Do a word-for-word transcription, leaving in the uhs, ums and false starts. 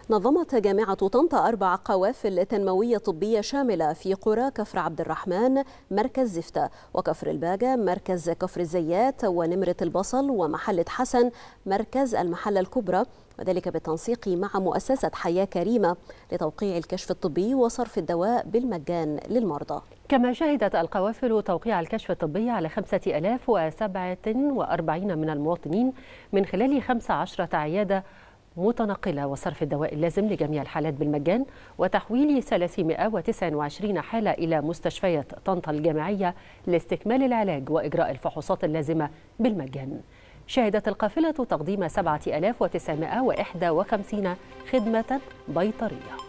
نظمت جامعة طنطا أربع قوافل تنموية طبية شاملة في قرى كفر عبد الرحمن مركز زفتة، وكفر الباجة مركز كفر الزيات، ونمرة البصل ومحلة حسن مركز المحلة الكبرى، وذلك بالتنسيق مع مؤسسة حياة كريمة لتوقيع الكشف الطبي وصرف الدواء بالمجان للمرضى. كما شهدت القوافل توقيع الكشف الطبي على خمسة آلاف وسبعة وأربعين من المواطنين من خلال خمس عشرة عيادة متنقلة، وصرف الدواء اللازم لجميع الحالات بالمجان، وتحويل ثلاثمائة وتسعة وعشرين حالة إلى مستشفيات طنطا الجامعية لاستكمال العلاج وإجراء الفحوصات اللازمة بالمجان. شهدت القافلة تقديم سبعة آلاف وتسعمائة وواحد وخمسين خدمة بيطرية.